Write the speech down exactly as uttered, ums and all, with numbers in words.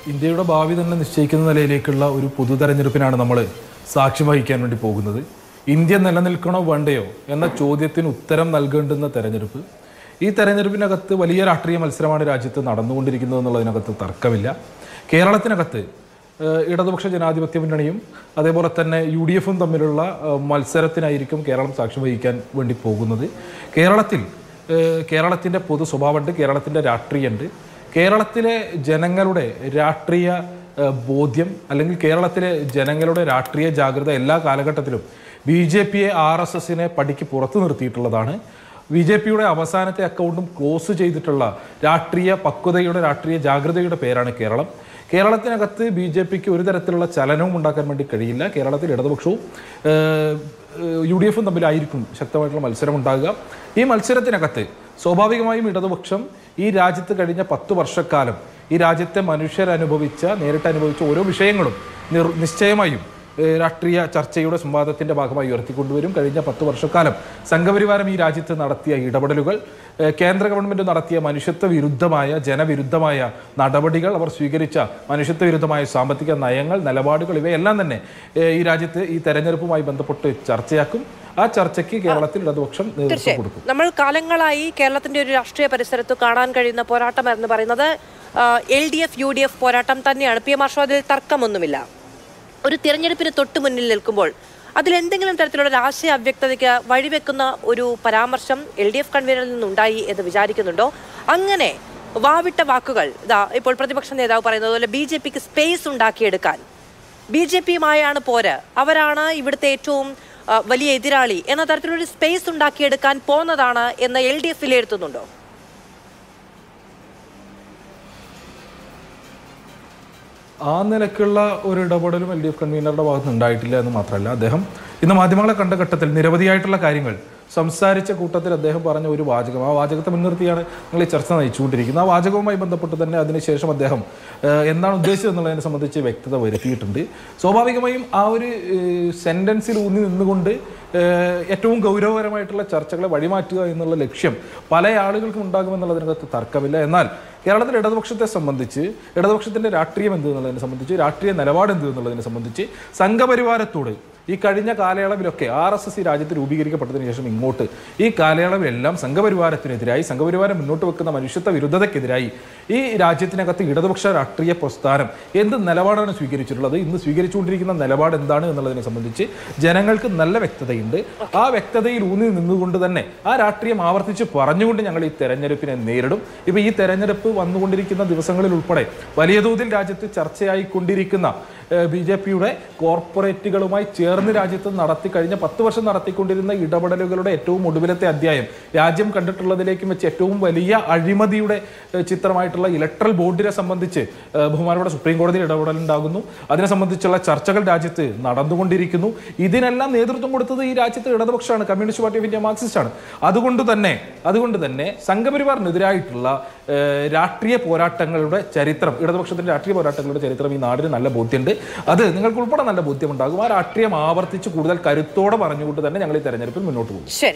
ഇന്ത്യയുടെ ഭാവി തന്നെ നിശ്ചയിക്കുന്ന നിലയിലേക്കുള്ള ഒരു പൊതു തെരഞ്ഞെടുപ്പിനാണ് നമ്മൾ സാക്ഷ്യം വഹിക്കാൻ വേണ്ടി പോകുന്നത്. ഇന്ത്യ നിലനിൽക്കണോ വേണ്ടയോ എന്ന ചോദ്യത്തിന് ഉത്തരം നൽകേണ്ടുന്ന തെരഞ്ഞെടുപ്പ്. ഈ തെരഞ്ഞെടുപ്പിനകത്ത് വലിയ രാഷ്ട്രീയ മത്സരമാണ് രാജ്യത്ത് നടന്നുകൊണ്ടിരിക്കുന്നത് എന്നുള്ളതിനകത്ത് തർക്കമില്ല. കേരളത്തിനകത്ത് ഇടതുപക്ഷ ജനാധിപത്യ മുന്നണിയും അതേപോലെ തന്നെ യു ഡി എഫും തമ്മിലുള്ള മത്സരത്തിനായിരിക്കും കേരളം സാക്ഷ്യം വഹിക്കാൻ വേണ്ടി പോകുന്നത്. കേരളത്തിൽ കേരളത്തിൻ്റെ പൊതു സ്വഭാവമുണ്ട്, കേരളത്തിൻ്റെ രാഷ്ട്രീയമുണ്ട്. കേരളത്തിലെ ജനങ്ങളുടെ രാഷ്ട്രീയ ബോധ്യം അല്ലെങ്കിൽ കേരളത്തിലെ ജനങ്ങളുടെ രാഷ്ട്രീയ ജാഗ്രത എല്ലാ കാലഘട്ടത്തിലും ബി ജെ പിയെ ആർ എസ് എസിനെ പടിക്ക് പുറത്തു നിർത്തിയിട്ടുള്ളതാണ്. ബി ജെ പിയുടെ അവസാനത്തെ അക്കൗണ്ടും ക്ലോസ് ചെയ്തിട്ടുള്ള രാഷ്ട്രീയ പക്വതയുടെ രാഷ്ട്രീയ ജാഗ്രതയുടെ പേരാണ് കേരളം. കേരളത്തിനകത്ത് ബി ജെ പിക്ക് ഒരു തരത്തിലുള്ള ചലനവും ഉണ്ടാക്കാൻ വേണ്ടി കഴിയില്ല. കേരളത്തിൽ ഇടതുപക്ഷവും യു ഡി എഫും തമ്മിലായിരിക്കും ശക്തമായിട്ടുള്ള മത്സരം ഉണ്ടാകുക. ഈ മത്സരത്തിനകത്ത് സ്വാഭാവികമായും ഇടതുപക്ഷം ഈ രാജ്യത്ത് കഴിഞ്ഞ പത്തു വർഷക്കാലം ഈ രാജ്യത്തെ മനുഷ്യരനുഭവിച്ച നേരിട്ട് അനുഭവിച്ച ഓരോ വിഷയങ്ങളും നിശ്ചയമായും രാഷ്ട്രീയ ചർച്ചയുടെ സംവാദത്തിൻ്റെ ഭാഗമായി ഉയർത്തിക്കൊണ്ടുവരും. കഴിഞ്ഞ പത്ത് വർഷക്കാലം സംഘപരിവാരം ഈ രാജ്യത്ത് നടത്തിയ ഇടപെടലുകൾ, കേന്ദ്ര ഗവൺമെൻറ് നടത്തിയ മനുഷ്യത്വ വിരുദ്ധമായ ജനവിരുദ്ധമായ നടപടികൾ, അവർ സ്വീകരിച്ച മനുഷ്യത്വ വിരുദ്ധമായ സാമ്പത്തിക നയങ്ങൾ, നിലപാടുകൾ, ഇവയെല്ലാം തന്നെ ഈ രാജ്യത്ത് ഈ തെരഞ്ഞെടുപ്പുമായി ബന്ധപ്പെട്ട് ചർച്ചയാക്കും. ആ ചർച്ചയ്ക്ക് കേരളത്തിൽ ഇടതുപക്ഷം നേതൃത്വം കൊടുക്കും. നമ്മൾ കാലങ്ങളായി കേരളത്തിന്റെ ഒരു രാഷ്ട്രീയ പരിസരത്ത് കാണാൻ കഴിയുന്ന പോരാട്ടം എന്ന് പറയുന്നത് L D F U D F പോരാട്ടം തന്നെയാണ്. പി എം അതിൽ തർക്കമൊന്നുമില്ല. ഒരു തിരഞ്ഞെടുപ്പിന് തൊട്ട് മുന്നിൽ നിൽക്കുമ്പോൾ അതിലെന്തെങ്കിലും തരത്തിലുള്ള ഒരു ആശയ അവ്യക്തതയ്ക്ക് വഴിവെക്കുന്ന ഒരു പരാമർശം എൽ ഡി എഫ് കൺവീനറിൽ നിന്നുണ്ടായി എന്ന് വിചാരിക്കുന്നുണ്ടോ? അങ്ങനെ വാവിട്ട വാക്കുകൾ ഇതാ ഇപ്പോൾ പ്രതിപക്ഷ നേതാവ് പറയുന്നത് പോലെ ബി ജെ പിക്ക് സ്പേസ് ഉണ്ടാക്കിയെടുക്കാൻ ബി ജെ പിയുമായാണ് പോര്, അവരാണ് ഇവിടുത്തെ ഏറ്റവും വലിയ എതിരാളി എന്ന തരത്തിലൊരു സ്പേസ് ഉണ്ടാക്കിയെടുക്കാൻ പോന്നതാണ് എന്ന് എൽ ഡി എഫ് വിലയിരുത്തുന്നുണ്ടോ? ആ നിലക്കുള്ള ഒരു ഇടപെടലും എൽ ഡി എഫ് കൺവീനറുടെ ഭാഗത്ത് ഉണ്ടായിട്ടില്ല എന്ന് മാത്രമല്ല, അദ്ദേഹം ഇന്ന് മാധ്യമങ്ങളെ കണ്ട ഘട്ടത്തിൽ നിരവധിയായിട്ടുള്ള കാര്യങ്ങൾ സംസാരിച്ച കൂട്ടത്തിൽ അദ്ദേഹം പറഞ്ഞ ഒരു വാചകം, ആ വാചകത്തെ മുൻനിർത്തിയാണ് നിങ്ങൾ ഈ ചർച്ച നയിച്ചുകൊണ്ടിരിക്കുന്നത്. ആ വാചകവുമായി ബന്ധപ്പെട്ട് തന്നെ അതിനുശേഷം അദ്ദേഹം എന്താണ് ഉദ്ദേശിച്ചത് എന്നുള്ളതിനെ സംബന്ധിച്ച് വ്യക്തത വരുത്തിയിട്ടുണ്ട്. സ്വാഭാവികമായും ആ ഒരു സെൻറ്റൻസിൽ ഊന്നി നിന്നുകൊണ്ട് ഏറ്റവും ഗൗരവകരമായിട്ടുള്ള ചർച്ചകളെ വഴിമാറ്റുക എന്നുള്ള ലക്ഷ്യം പല ആളുകൾക്കും ഉണ്ടാകുമെന്നുള്ളതിനകത്ത് തർക്കമില്ല. എന്നാൽ കേരളത്തിൽ ഇടതുപക്ഷത്തെ സംബന്ധിച്ച്, ഇടതുപക്ഷത്തിൻ്റെ രാഷ്ട്രീയം എന്ത് എന്നുള്ളതിനെ സംബന്ധിച്ച്, രാഷ്ട്രീയ നിലപാട് എന്ത് എന്നുള്ളതിനെ സംബന്ധിച്ച് സംഘപരിവാരത്തോട് ഈ കഴിഞ്ഞ കാലയളവിലൊക്കെ ആർ എസ് എസ് ഈ രാജ്യത്ത് രൂപീകരിക്കപ്പെട്ടതിന് ശേഷം ഇങ്ങോട്ട് ഈ കാലയളവിലെല്ലാം സംഘപരിവാരത്തിനെതിരായി, സംഘപരിവാരം മുന്നോട്ട് വെക്കുന്ന മനുഷ്യത്വ വിരുദ്ധതയ്ക്കെതിരായി ഈ രാജ്യത്തിനകത്ത് ഇടതുപക്ഷ രാഷ്ട്രീയ പ്രസ്ഥാനം എന്ത് നിലപാടാണ് സ്വീകരിച്ചിട്ടുള്ളത്, ഇന്ന് സ്വീകരിച്ചുകൊണ്ടിരിക്കുന്ന നിലപാട് എന്താണ് എന്നുള്ളതിനെ സംബന്ധിച്ച് ജനങ്ങൾക്ക് നല്ല വ്യക്തതയുണ്ട്. ആ വ്യക്തതയിൽ ഊന്നി നിന്നുകൊണ്ട് തന്നെ ആ രാഷ്ട്രീയം ആവർത്തിച്ച് പറഞ്ഞുകൊണ്ട് ഞങ്ങൾ ഈ തെരഞ്ഞെടുപ്പിനെ നേരിടും. ഇപ്പോൾ ഈ തെരഞ്ഞെടുപ്പ് വന്നുകൊണ്ടിരിക്കുന്ന ദിവസങ്ങളിൽ ഉൾപ്പെടെ വലിയ തോതിൽ രാജ്യത്ത് ചർച്ചയായിക്കൊണ്ടിരിക്കുന്ന ബി ജെ പിയുടെ കോർപ്പറേറ്റുകളുമായി ചേർന്ന് രാജ്യത്ത് നടത്തി കഴിഞ്ഞ പത്ത് വർഷം നടത്തിക്കൊണ്ടിരുന്ന ഇടപെടലുകളുടെ ഏറ്റവും ഒടുവിലത്തെ അധ്യായം, രാജ്യം കണ്ടിട്ടുള്ളതിലേക്കും വെച്ച് ഏറ്റവും വലിയ അഴിമതിയുടെ ചിത്രമായിട്ടുള്ള ഇലക്ട്രൽ ബോർഡിനെ സംബന്ധിച്ച് ബഹുമാനപ്പെട്ട സുപ്രീം കോടതിയിൽ ഇടപെടലുണ്ടാകുന്നു. അതിനെ സംബന്ധിച്ചുള്ള ചർച്ചകൾ രാജ്യത്ത് നടന്നുകൊണ്ടിരിക്കുന്നു. ഇതിനെല്ലാം നേതൃത്വം കൊടുത്തത് ഈ രാജ്യത്തെ ഇടതുപക്ഷമാണ്, communist party of India, Marxist ആണ്. അതുകൊണ്ട് തന്നെ അതുകൊണ്ട് തന്നെ സംഘപരിവാറിനെതിരായിട്ടുള്ള രാഷ്ട്രീയ പോരാട്ടങ്ങളുടെ ചരിത്രം, ഇടതുപക്ഷത്തിന്റെ രാഷ്ട്രീയ പോരാട്ടങ്ങളുടെ ചരിത്രം ഈ നാടിന് നല്ല ബോധ്യമുണ്ട്. അത് നിങ്ങൾക്ക് ഉൾപ്പെടെ നല്ല ബോധ്യമുണ്ടാകും. ആ രാഷ്ട്രീയം ആവർത്തിച്ച് കൂടുതൽ കരുത്തോടെ പറഞ്ഞുകൊണ്ട് തന്നെ ഞങ്ങൾ ഈ തെരഞ്ഞെടുപ്പിൽ മുന്നോട്ട് പോകും.